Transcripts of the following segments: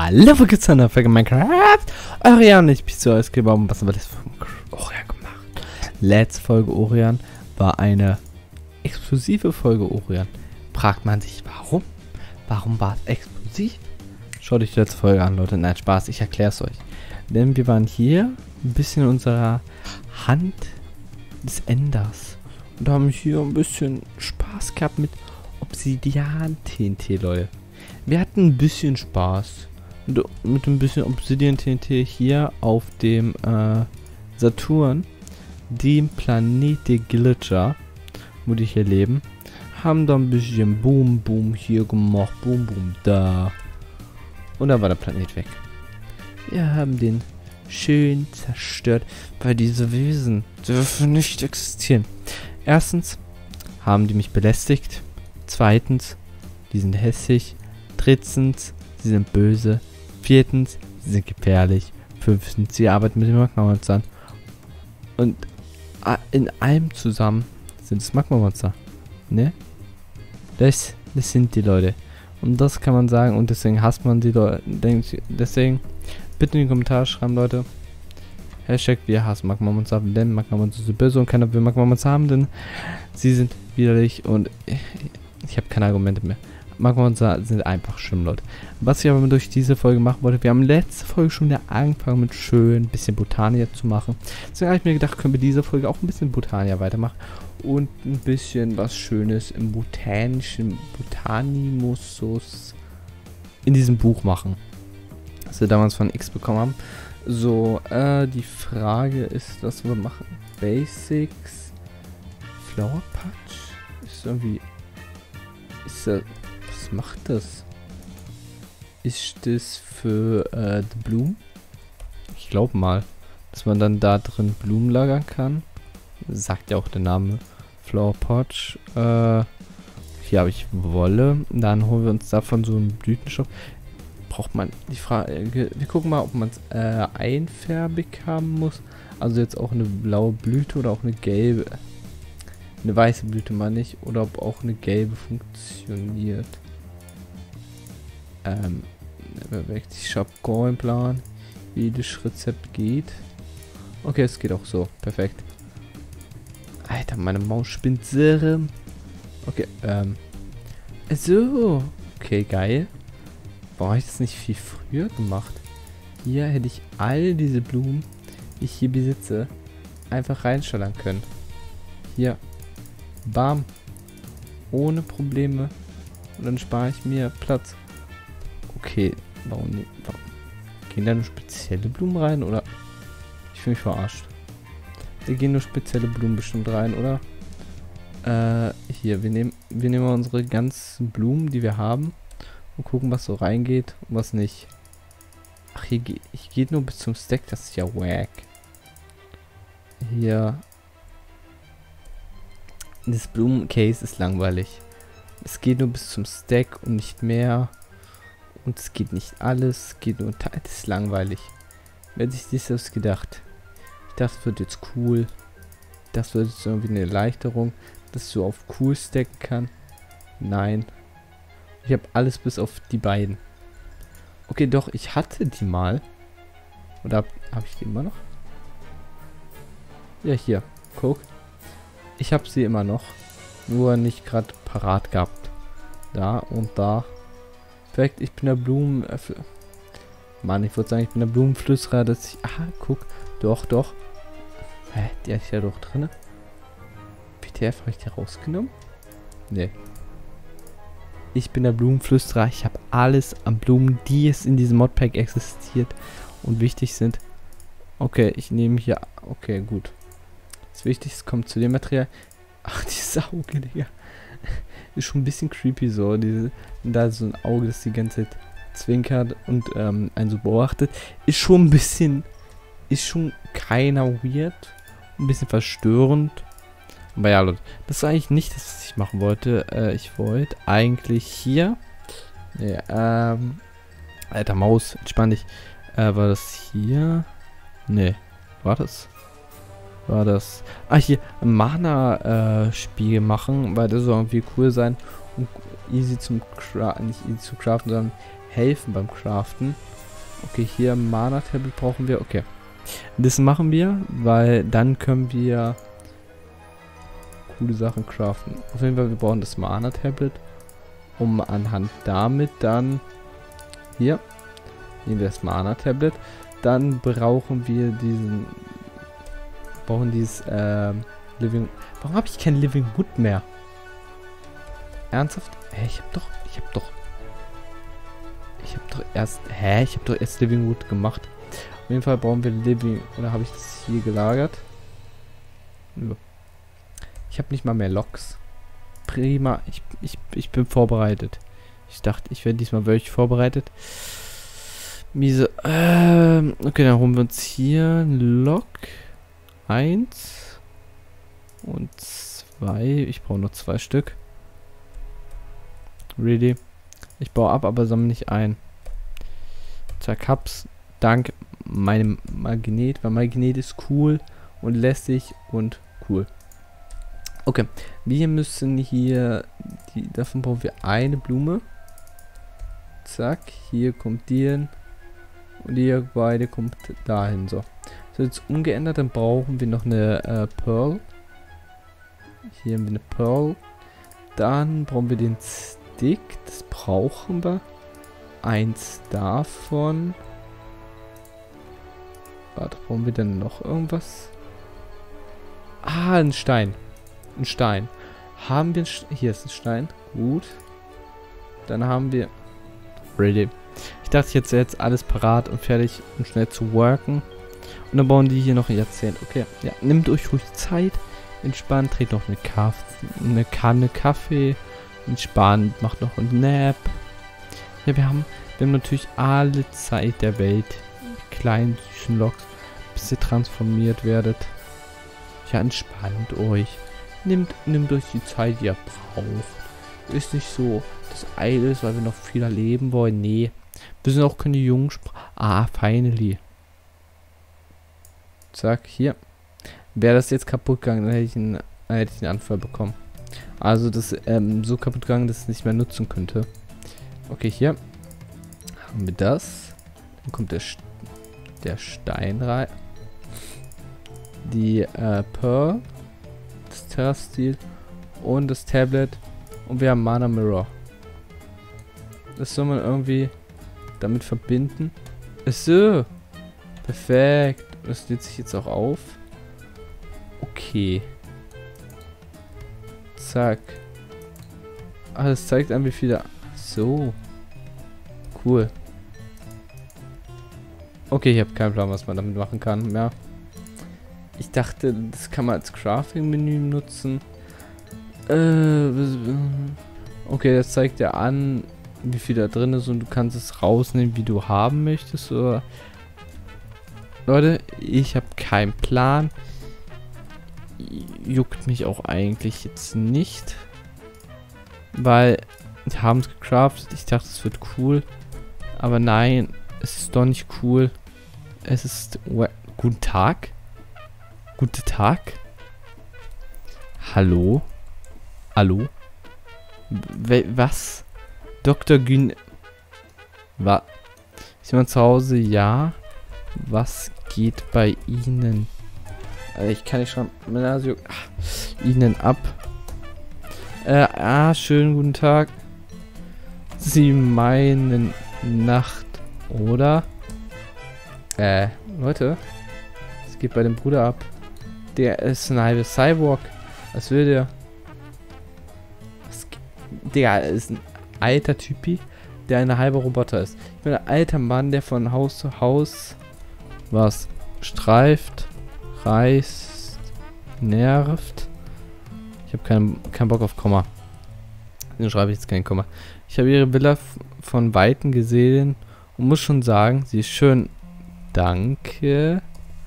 Hallo, wo geht's an der Folge Minecraft? Orion, ich bin so ausgebaut. Was haben wir das für Orion gemacht? Letzte Folge Orion war eine explosive Folge Orion. Fragt man sich, warum? Warum war es explosiv? Schaut euch die letzte Folge an, Leute. Nein, Spaß, ich erkläre es euch. Denn wir waren hier ein bisschen in unserer Hand des Enders. Und haben hier ein bisschen Spaß gehabt mit Obsidian-TNT, Leute. Wir hatten ein bisschen Spaß mit ein bisschen Obsidian-TNT hier auf dem Saturn, dem Planet der Glitcher, wo die hier leben. Haben da ein bisschen Boom, Boom hier gemacht, Boom, Boom da. Und dann war der Planet weg. Wir haben den schön zerstört, weil diese Wesen dürfen nicht existieren. Erstens haben die mich belästigt. Zweitens, die sind hässlich. Drittens, sie sind böse. Viertens, sie sind gefährlich. Fünftens, sie arbeiten mit den Magma-Monstern. Und in allem zusammen sind es Magma-Monster. Ne? Das sind die Leute. Und das kann man sagen. Und deswegen hasst man die Leute. Deswegen bitte in die Kommentare schreiben, Leute. Hashtag wir hassen Magma-Monster. Denn Magma-Monster sind böse und keiner will Magma-Monster haben. Denn sie sind widerlich und ich habe keine Argumente mehr. Magma-Monster sind einfach schlimm, Leute. Was ich aber durch diese Folge machen wollte, wir haben letzte Folge schon wieder angefangen mit schön ein bisschen Botania zu machen. Deswegen habe ich mir gedacht, können wir diese Folge auch ein bisschen Botania weitermachen und ein bisschen was Schönes im botanischen Botanimussus in diesem Buch machen, das wir damals von X bekommen haben. So, die Frage ist, was wir machen. Basics, Flower Patch, ist irgendwie, ist das, was macht das? Ist das für die Blumen? Ich glaube mal, dass man dann da drin Blumen lagern kann. Sagt ja auch der Name. Flower Patch. Hier habe ich Wolle. Dann holen wir uns davon so einen Blütenstoff. Braucht man die Frage. Wir gucken mal, ob man es einfärbig haben muss. Also jetzt auch eine blaue Blüte oder auch eine gelbe. Eine weiße Blüte mal nicht. Oder ob auch eine gelbe funktioniert. Ich habe keinen Plan, wie das Rezept geht. Okay, es geht auch so. Perfekt. Alter, meine Maus spinnt sehr. Okay, so. Okay, geil. Warum habe ich das nicht viel früher gemacht? Hier hätte ich all diese Blumen, die ich hier besitze, einfach reinschallern können. Hier. Bam. Ohne Probleme. Und dann spare ich mir Platz. Okay, warum nicht? Warum? Gehen da nur spezielle Blumen rein, oder? Ich fühle mich verarscht. Da gehen nur spezielle Blumen bestimmt rein, oder? Hier, wir nehmen mal unsere ganzen Blumen, die wir haben. Und gucken, was so reingeht und was nicht. Ach, hier geht nur bis zum Stack, das ist ja wack. Hier. Das Blumencase ist langweilig. Es geht nur bis zum Stack und nicht mehr. Und es geht nicht alles. Es geht nur. Das ist langweilig. Wer hat sich das gedacht? Ich dachte, das wird jetzt cool. Das wird jetzt irgendwie eine Erleichterung, dass du auf cool stacken kann. Nein. Ich habe alles bis auf die beiden. Okay, doch, ich hatte die mal. Oder habe ich die immer noch? Ja, hier. Guck. Ich habe sie immer noch. Nur nicht gerade parat gehabt. Da und da. Perfekt, ich bin der Mann, ich würde sagen, ich bin der Blumenflüsterer, dass ich... Ah, guck. Doch. Hä, die ist ja doch drin. PTF, habe ich die rausgenommen? Nee. Ich bin der Blumenflüsterer. Ich habe alles an Blumen, die es in diesem Modpack existiert und wichtig sind. Okay, ich nehme hier... Okay, gut. Das Wichtigste kommt zu dem Material. Ach, dieses Auge, Digga. Ist schon ein bisschen creepy so. Da so ein Auge, das die ganze Zeit zwinkert und einen so beobachtet. Ist schon ein bisschen... Ist schon keiner weird. Ein bisschen verstörend. Aber ja, Leute, das ist eigentlich nicht das, was ich machen wollte. Ich wollte eigentlich hier... Nee, Alter, Maus, entspann dich. War das hier? Nee, war das? Ah, hier, Mana-Spiegel machen, weil das soll irgendwie cool sein und easy zum Craften, nicht easy zu craften, sondern helfen beim Craften. Okay, hier Mana-Tablet brauchen wir. Okay. Das machen wir, weil dann können wir coole Sachen craften. Auf jeden Fall, wir brauchen das Mana-Tablet, um anhand damit dann hier nehmen wir das Mana-Tablet. Dann brauchen wir dieses Living. Warum habe ich kein Living Wood mehr? Ernsthaft? Hä, ich habe doch erst Living Wood gemacht. Auf jeden Fall brauchen wir Living, oder habe ich das hier gelagert? Ich habe nicht mal mehr Loks. Prima, ich bin vorbereitet. Ich dachte, ich werde diesmal wirklich vorbereitet. Miese. Okay, dann holen wir uns hier einen Lok. 1 und 2. Ich brauche nur 2 Stück. Really? Ich baue ab, aber sammle nicht ein. Zack, hab's. Dank meinem Magnet, weil Magnet ist cool und lässig und cool. Okay, wir müssen hier, davon brauchen wir eine Blume. Zack, hier kommt die hin. Und ihr beide kommt dahin. So jetzt umgeändert, dann brauchen wir noch eine Pearl. Hier haben wir eine Pearl. Dann brauchen wir den Stick. Das brauchen wir. 1 davon. Warte, brauchen wir denn noch irgendwas? Ah, ein Stein. Ein Stein. Haben wir hier ist ein Stein. Gut. Dann haben wir ready. Ich dachte, jetzt alles parat und fertig und schnell zu worken. Und dann bauen die hier noch ein Jahrzehnt. Okay, ja, nehmt euch ruhig Zeit. Entspannt, dreht noch eine Kanne Kaffee. Entspannt, macht noch ein Nap. Ja, wir haben natürlich alle Zeit der Welt. Die kleinen süßen Loks, bis ihr transformiert werdet. Ja, entspannt euch. Nehmt euch die Zeit, die ihr braucht. Ist nicht so, dass Eil ist, weil wir noch viel erleben wollen. Nee. Wir sind auch keine jungen finally. Zack, hier. Wäre das jetzt kaputt gegangen, dann hätte ich einen Anfall bekommen. Also das so kaputt gegangen, dass ich es nicht mehr nutzen könnte. Okay, hier haben wir das. Dann kommt der Stein rein. Die Pearl. Das Terra-Steel. Und das Tablet. Und wir haben Mana Mirror. Das soll man irgendwie damit verbinden. So. Perfekt. Das lädt sich jetzt auch auf. Okay. Zack. Ah, das zeigt einem, wie viel da... So. Cool. Okay, ich habe keinen Plan, was man damit machen kann. Ja. Ich dachte, das kann man als Crafting-Menü nutzen. Okay, das zeigt ja an, wie viel da drin ist und du kannst es rausnehmen, wie du haben möchtest. Oder Leute, ich habe keinen Plan. Juckt mich auch eigentlich jetzt nicht. Weil wir haben es gecraftet. Ich dachte, es wird cool. Aber nein, es ist doch nicht cool. Es ist... Guten Tag? Guten Tag? Hallo? Hallo? Was? Dr. Gün... Was? Ist jemand zu Hause? Ja. Was geht bei Ihnen? Ich kann nicht schreiben. Ihnen ab. Schönen guten Tag. Sie meinen Nacht, oder? Leute. Es geht bei dem Bruder ab. Der ist ein halber Cyborg. Was will der? Der ist ein alter Typi, der ein halber Roboter ist. Ich bin ein alter Mann, der von Haus zu Haus was streift, reißt, nervt. Ich habe keinen Bock auf Komma. Dann schreibe ich jetzt kein Komma. Ich habe ihre Villa von Weitem gesehen und muss schon sagen, sie ist schön. Danke.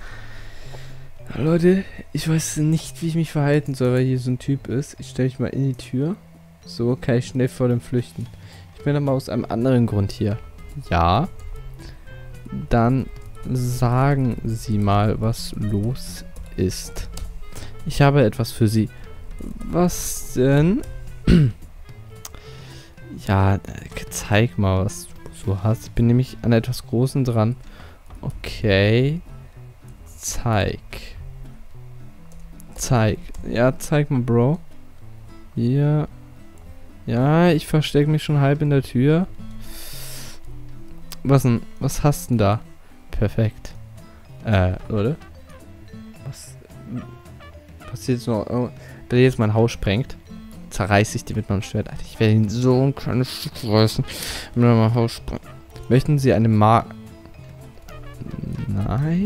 Leute, ich weiß nicht, wie ich mich verhalten soll, weil hier so ein Typ ist. Ich stelle mich mal in die Tür. So kann ich schnell vor dem flüchten. Ich bin aber aus einem anderen Grund hier. Ja. Dann sagen Sie mal, was los ist. Ich habe etwas für Sie. Was denn? Ja, zeig mal, was du hast. Ich bin nämlich an etwas Großem dran. Okay. Zeig. Ja, zeig mal, Bro. Hier. Ja, ich verstecke mich schon halb in der Tür. Was denn? Was hast denn da? Perfekt. Oder? Was passiert jetzt noch? Oh, wenn jetzt mein Haus sprengt, zerreiße ich die mit meinem Schwert. Alter, ich werde ihn so ein kleines Stück reißen, wenn er mein Haus sprengt. Möchten Sie eine Nein.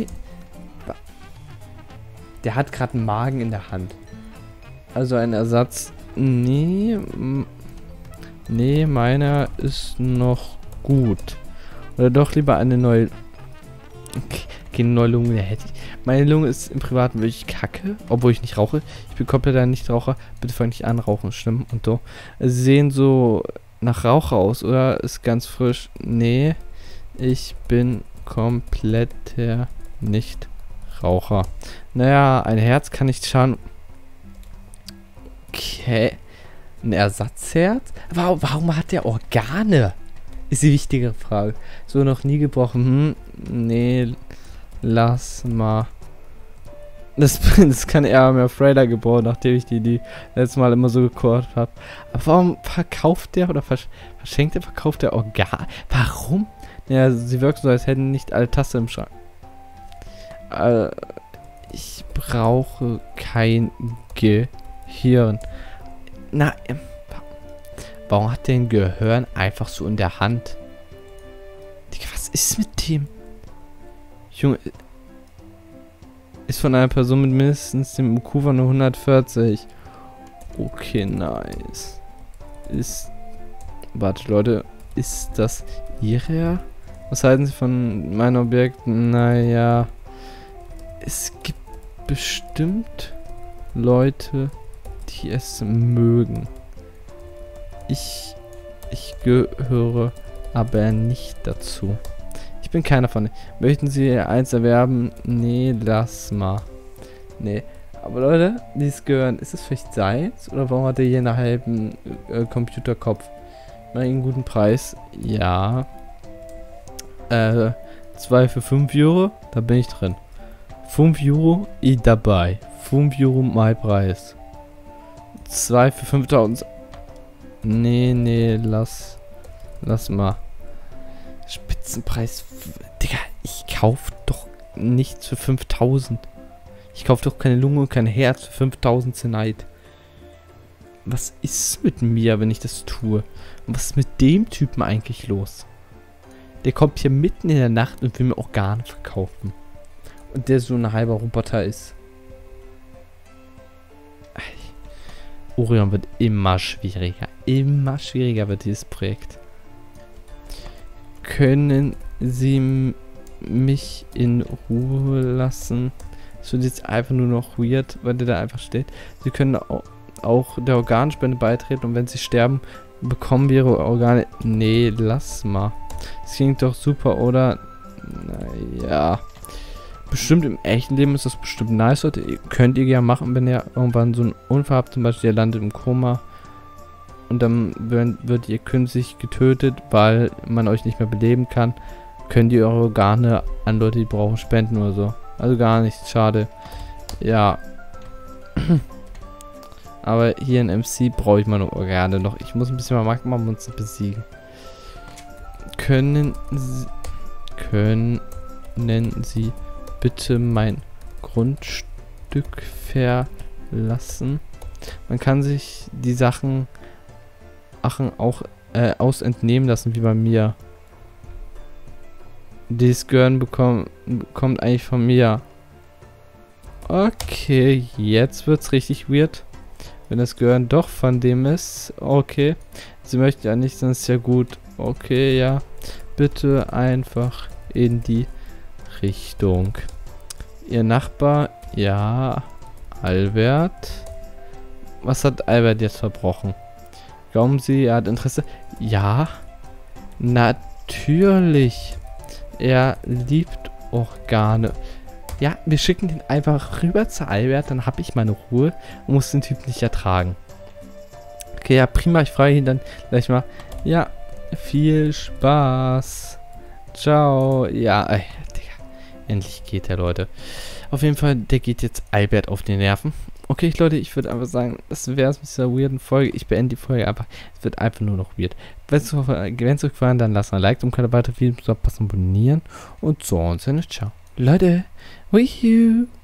Der hat gerade einen Magen in der Hand. Also ein Ersatz. Nee. Nee, meiner ist noch gut. Oder doch lieber eine neue... Okay, eine neue Lunge hätte ich. Meine Lunge ist im Privaten wirklich kacke, obwohl ich nicht rauche. Ich bin komplett ein Nichtraucher. Bitte fang nicht an, rauchen, stimmt. Und so. Sie sehen so nach Raucher aus, oder? Ist ganz frisch. Nee, ich bin kompletter Nichtraucher. Naja, ein Herz kann nicht schaden. Okay. Ein Ersatzherz? Warum hat der Organe? Ist die wichtigere Frage. So noch nie gebrochen. Nee, lass mal. Das kann eher mehr Freyda gebaut, nachdem ich die letztes Mal immer so gekocht habe. Aber warum verkauft der oder verschenkt der, verkauft der Organ? Warum? Ja, sie wirkt so, als hätten nicht alle Tasse im Schrank. Ich brauche kein Gehirn. Na, warum hat der ein Gehirn einfach so in der Hand? Digga, was ist mit dem? Junge, ist von einer Person mit mindestens dem IQ von 140. Okay, nice. Warte, Leute, ist das ihre? Was halten Sie von meinen Objekten? Naja, es gibt bestimmt Leute, die es mögen. Ich gehöre aber nicht dazu. Ich bin keiner von denen. Möchten Sie eins erwerben? Nee, lass mal. Nee. Aber Leute, dieses Gehirn, ist es vielleicht seins? Oder warum hat er hier einen halben Computerkopf? Mal einen guten Preis. Ja. 2 für 5 Euro. Da bin ich drin. 5 Euro, ich dabei. 5 Euro mein Preis. 2 für 5.000. Nee, lass mal. Spitzenpreis. Digga, ich kauf doch nichts für 5.000. Ich kauf doch keine Lunge und kein Herz für 5.000 Zenite. Was ist mit mir, wenn ich das tue? Und was ist mit dem Typen eigentlich los? Der kommt hier mitten in der Nacht und will mir Organe verkaufen. Und der so ein halber Roboter ist. Orion wird immer schwieriger. Immer schwieriger wird dieses Projekt. Können Sie mich in Ruhe lassen? Das wird jetzt einfach nur noch weird, weil der da einfach steht. Sie können auch der Organspende beitreten und wenn Sie sterben, bekommen wir Ihre Organe. Nee, lass mal. Das klingt doch super, oder? Naja. Bestimmt im echten Leben ist das bestimmt nice, Leute. Könnt ihr ja machen, wenn ihr irgendwann so einen Unfall habt, zum Beispiel ihr landet im Koma und dann wird ihr künstlich getötet, weil man euch nicht mehr beleben kann. Könnt ihr eure Organe an Leute, die brauchen, spenden oder so. Also gar nichts, schade. Ja. Aber hier in MC brauche ich meine Organe noch. Ich muss ein bisschen mal Magma-Monster besiegen. Können Sie bitte mein Grundstück verlassen? Man kann sich die Sachen auch aus entnehmen lassen, wie bei mir. Dieses Gehirn kommt eigentlich von mir. Okay, jetzt wird's richtig weird. Wenn das Gehirn doch von dem ist. Okay. Sie möchte ja nicht, dann ist ja gut. Okay, ja. Bitte einfach in die Richtung. Ihr Nachbar, ja. Albert. Was hat Albert jetzt verbrochen? Glauben Sie, er hat Interesse? Ja. Natürlich. Er liebt Organe. Ja, wir schicken den einfach rüber zu Albert, dann habe ich meine Ruhe und muss den Typ nicht ertragen. Okay, ja, prima, ich frage ihn dann gleich mal. Ja, Viel Spaß. Ciao. Ja, ey, Digga. Endlich geht der, Leute. Auf jeden Fall, der geht jetzt Albert auf die Nerven. Okay, Leute, ich würde einfach sagen, das wäre es mit dieser weirden Folge. Ich beende die Folge einfach. Es wird einfach nur noch weird. Wenn es euch gefallen, dann lasst ein Like und keine weitere Videos verpassen, abonnieren. Und sonst, ciao. Leute, with you.